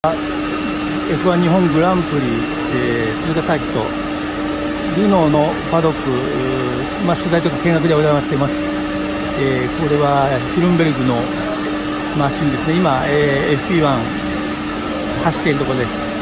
F1 日本グランプリ、鈴鹿サーキット、ルノーのパドック、取材とか見学でお邪魔しています。これはヒルンベルグのマシンですね。今、FP1 走っているところです。